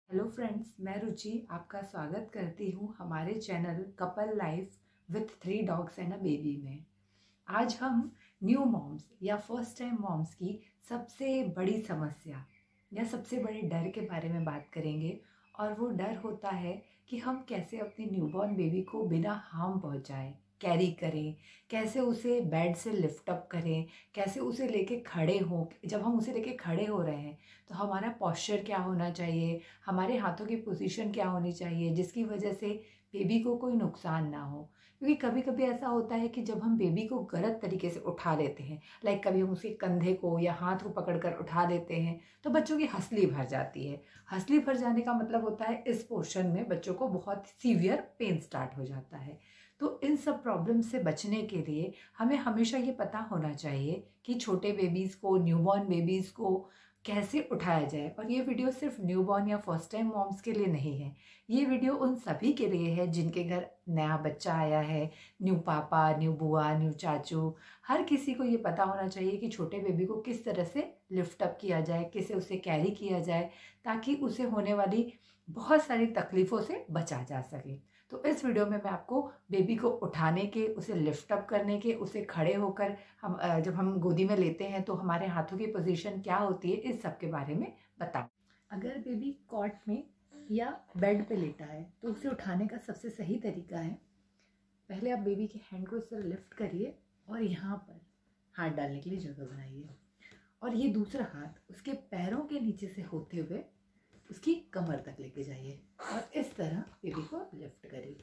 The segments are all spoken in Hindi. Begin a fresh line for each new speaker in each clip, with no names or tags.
हेलो फ्रेंड्स, मैं रुचि आपका स्वागत करती हूँ हमारे channel couple life with 3 dogs and a baby में। आज हम न्यू मॉम्स या फर्स्ट टाइम मॉम्स की सबसे बड़ी समस्या या सबसे बड़े डर के बारे में बात करेंगे। और वो डर होता है कि हम कैसे अपने न्यूबॉर्न बेबी को बिना हार्म पहुँचाए कैरी करें, कैसे उसे बेड से लिफ्ट अप करें, कैसे उसे लेके खड़े हों। जब हम उसे लेके खड़े हो रहे हैं तो हमारा पोस्चर क्या होना चाहिए, हमारे हाथों की पोजीशन क्या होनी चाहिए, जिसकी वजह से बेबी को कोई नुकसान ना हो। क्योंकि कभी कभी ऐसा होता है कि जब हम बेबी को गलत तरीके से उठा लेते हैं, लाइक कभी हम उसके कंधे को या हाथ को पकड़कर उठा लेते हैं, तो बच्चों की हंसली भर जाती है। हंसली भर जाने का मतलब होता है इस पोर्शन में बच्चों को बहुत सीवियर पेन स्टार्ट हो जाता है। तो इन सब प्रॉब्लम से बचने के लिए हमें हमेशा ये पता होना चाहिए कि छोटे बेबीज़ को, न्यूबॉर्न बेबीज़ को कैसे उठाया जाए। और ये वीडियो सिर्फ न्यूबॉर्न या फर्स्ट टाइम मॉम्स के लिए नहीं है, ये वीडियो उन सभी के लिए है जिनके घर नया बच्चा आया है, न्यू पापा, न्यू बुआ, न्यू चाचू। हर किसी को ये पता होना चाहिए कि छोटे बेबी को किस तरह से लिफ्ट अप किया जाए, कैसे उसे कैरी किया जाए, ताकि उसे होने वाली बहुत सारी तकलीफ़ों से बचा जा सके। तो इस वीडियो में मैं आपको बेबी को उठाने के, उसे लिफ्ट अप करने के, उसे खड़े होकर हम जब हम गोदी में लेते हैं तो हमारे हाथों की पोजीशन क्या होती है, इस सब के बारे में बताऊं। अगर बेबी कॉट में या बेड पे लेटा है तो उसे उठाने का सबसे सही तरीका है, पहले आप बेबी के हैंड को इस तरह लिफ्ट करिए और यहाँ पर हाथ डालने के लिए जगह बनाइए, और ये दूसरा हाथ उसके पैरों के नीचे से होते हुए उसकी कमर तक लेके जाइए और इस तरह बेबी को लिफ्ट करिए।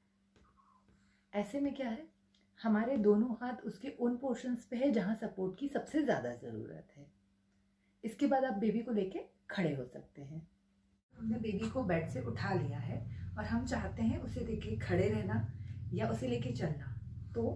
ऐसे में क्या है, हमारे दोनों हाथ उसके उन पोर्शंस पे है जहाँ सपोर्ट की सबसे ज़्यादा ज़रूरत है। इसके बाद आप बेबी को लेके खड़े हो सकते हैं। हमने बेबी को बेड से उठा लिया है और हम चाहते हैं उसे लेके खड़े रहना या उसे लेके चलना। तो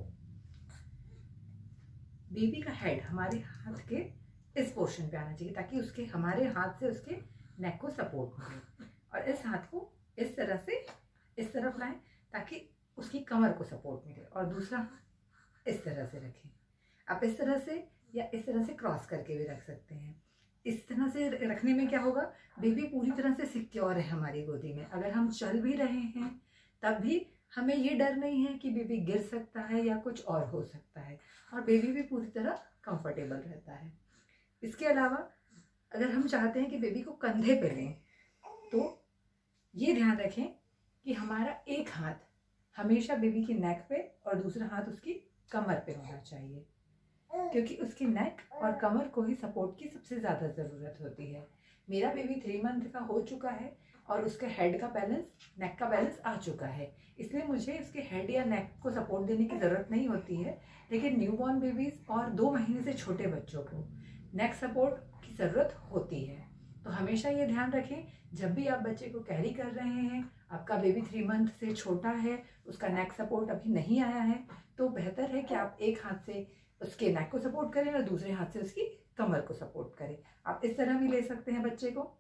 बेबी का हेड हमारे हाथ के इस पोर्शन पे आना चाहिए ताकि उसके हमारे हाथ से उसके नेक को सपोर्ट मिले, और इस हाथ को इस तरह से इस तरफ लाएं ताकि उसकी कमर को सपोर्ट मिले, और दूसरा हाथ इस तरह से रखें। आप इस तरह से या इस तरह से क्रॉस करके भी रख सकते हैं। इस तरह से रखने में क्या होगा, बेबी पूरी तरह से सिक्योर है हमारी गोदी में। अगर हम चल भी रहे हैं तब भी हमें ये डर नहीं है कि बेबी गिर सकता है या कुछ और हो सकता है, और बेबी भी पूरी तरह कंफर्टेबल रहता है। इसके अलावा अगर हम चाहते हैं कि बेबी को कंधे पे लें तो ये ध्यान रखें कि हमारा एक हाथ हमेशा बेबी की नेक पे और दूसरा हाथ उसकी कमर पे होना चाहिए, क्योंकि उसकी नेक और कमर को ही सपोर्ट की सबसे ज़्यादा ज़रूरत होती है। मेरा बेबी 3 मंथ का हो चुका है और उसका हेड का बैलेंस, नेक का बैलेंस आ चुका है, इसलिए मुझे उसके हेड या नेक को सपोर्ट देने की ज़रूरत नहीं होती है। लेकिन न्यूबॉर्न बेबीज़ और 2 महीने से छोटे बच्चों को नेक सपोर्ट की ज़रूरत होती है। तो हमेशा ये ध्यान रखें, जब भी आप बच्चे को कैरी कर रहे हैं, आपका बेबी 3 मंथ से छोटा है, उसका नेक सपोर्ट अभी नहीं आया है, तो बेहतर है कि आप एक हाथ से उसके नेक को सपोर्ट करें और दूसरे हाथ से उसकी कमर को सपोर्ट करें। आप इस तरह भी ले सकते हैं बच्चे को,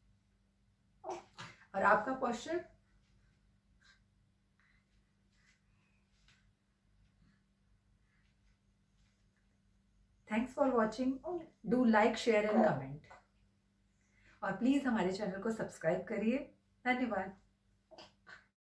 और आपका posture thanks for watching. Do like, share and comment, और प्लीज़ हमारे चैनल को सब्सक्राइब करिए। धन्यवाद।